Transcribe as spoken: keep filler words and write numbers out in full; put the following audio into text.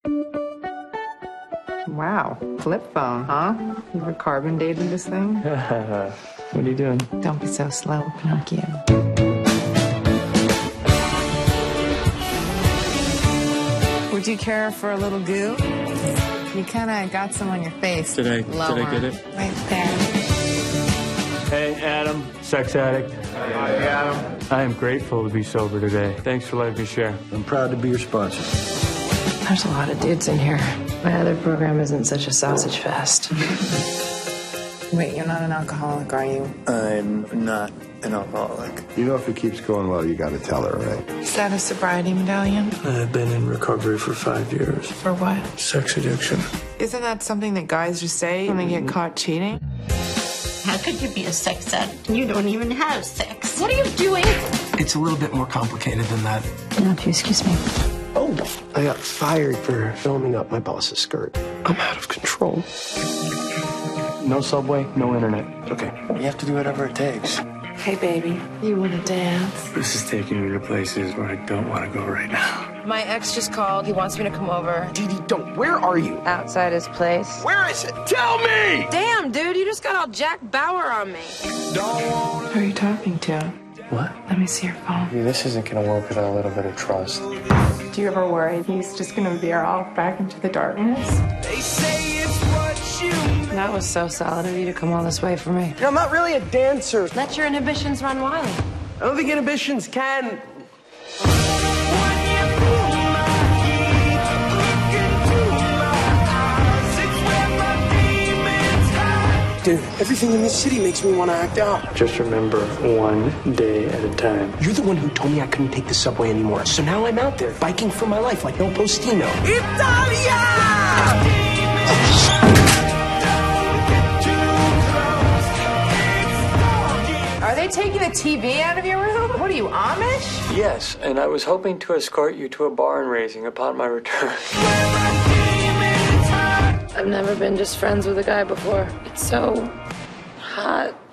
Wow, flip phone, huh? You ever carbon dated this thing? What are you doing? Don't be so slow, Pinocchio. Would you care for a little goo? You kind of got some on your face. Did I, Lower. did I get it? Right there. Hey, Adam, sex addict. Hi, Adam. I am grateful to be sober today. Thanks for letting me share. I'm proud to be your sponsor. There's a lot of dudes in here. My other program isn't such a sausage fest. Wait, you're not an alcoholic, are you? I'm not an alcoholic. You know if it keeps going well, you gotta tell her, right? Is that a sobriety medallion? I've been in recovery for five years. For what? Sex addiction. Isn't that something that guys just say when they get caught cheating? How could you be a sex addict? You don't even have sex. What are you doing? It's a little bit more complicated than that. Now, if you excuse me. Oh, I got fired for filming up my boss's skirt. I'm out of control. No subway, no internet. Okay, you have to do whatever it takes. Hey, baby, you want to dance? This is taking me to places where I don't want to go right now. My ex just called. He wants me to come over. Dee Dee, don't. Where are you? Outside his place. Where is it? Tell me! Damn, dude, you just got all Jack Bauer on me. Who are you talking to? What? Let me see your phone. This isn't gonna work without a little bit of trust. Do you ever worry he's just gonna veer off back into the darkness? They say it's what you... That was so solid of you to come all this way for me. You know, I'm not really a dancer. Let your inhibitions run wild. I don't think inhibitions can... Dude, everything in this city makes me want to act out. Just remember, one day at a time. You're the one who told me I couldn't take the subway anymore. So now I'm out there, biking for my life like no postino. Italia! Are they taking the T V out of your room? What are you, Amish? Yes, and I was hoping to escort you to a barn raising upon my return. I've never been just friends with a guy before. It's so hot.